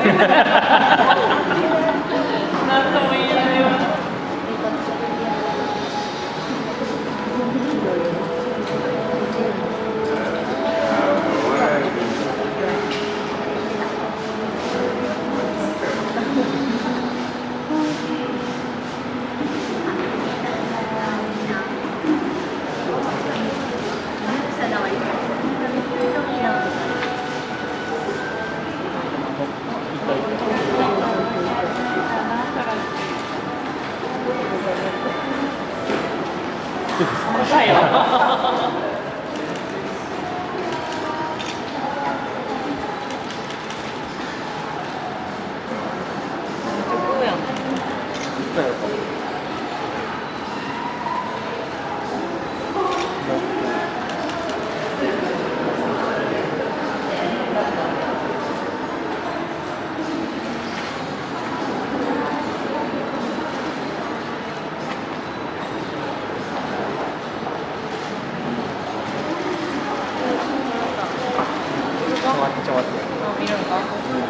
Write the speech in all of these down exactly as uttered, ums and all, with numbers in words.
なんとも言えないわ。だよ。見るんか。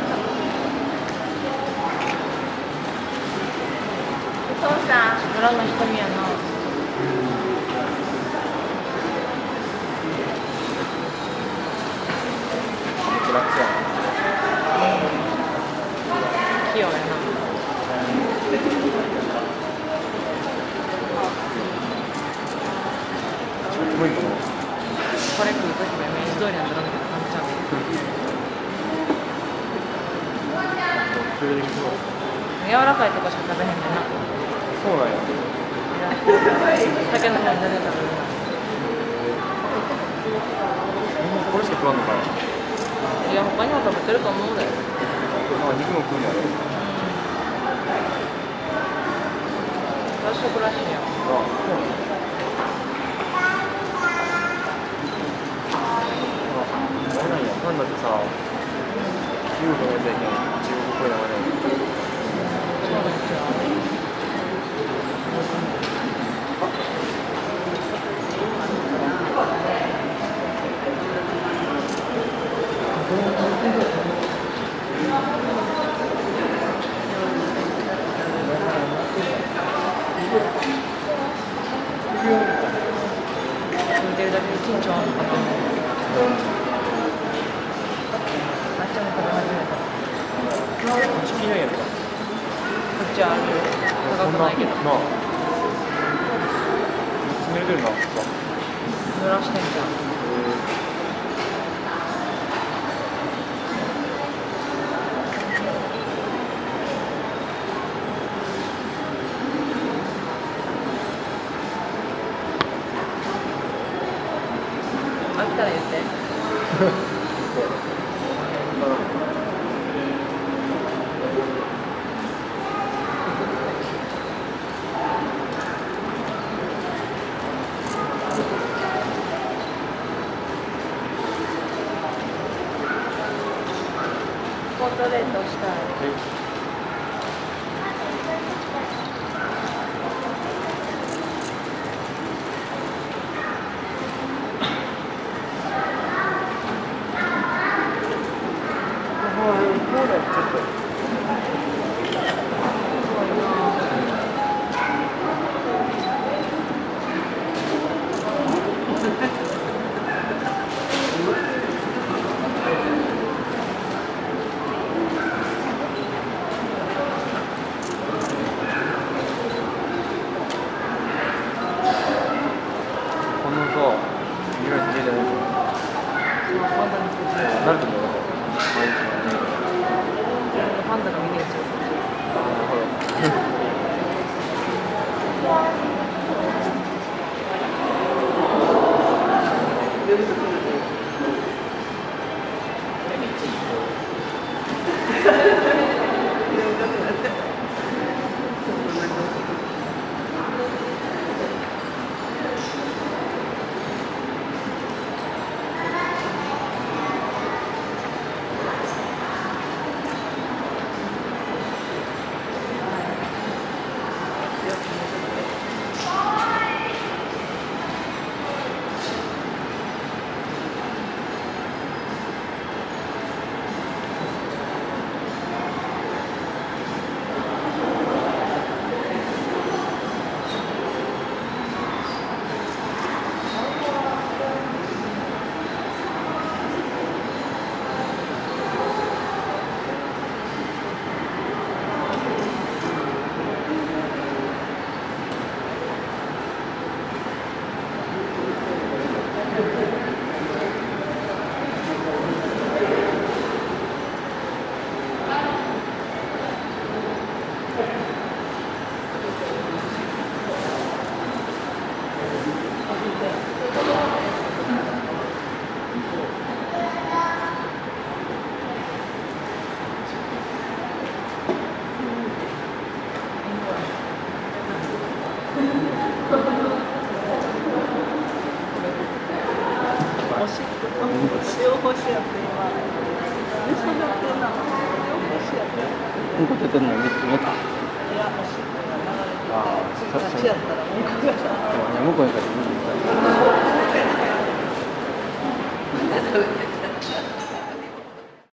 お父さん、村の瞳やな。 楽やな。 器用やな。 無理かな。 これ食うときも明治通りなんだろうけど感じちゃう。柔らかいとこしか食べへんねんな。 そうなんや。 竹の本で食べるな。 これしか食わんのかな。 いや、他にも食べてると思うで。 なんか肉も食うんやろ。 和食らしいやん。 あ、そうなんや。あれなんや。パンダってさ、中国のやつやけん、中国っぽい名前なんや。 そうなんですよ。見てるだけで緊張あるかな。あっちも食べ始めた。 チキンなんやった。 こっちはあるよ。高くないけど。 なあ。詰めれてるな。 濡らしてんじゃん。飽きたら言って。ポートレートしたい。 なると思うよ。 パンダが見てるんですよ。 なるほど。 しやって今。めっちゃやってんな。欲しやって。 うんこ出てんの見見た。 いや、おしっこが流れてて、 ああ、 そっちやったらうんこが。 向こうにかけて見に行った。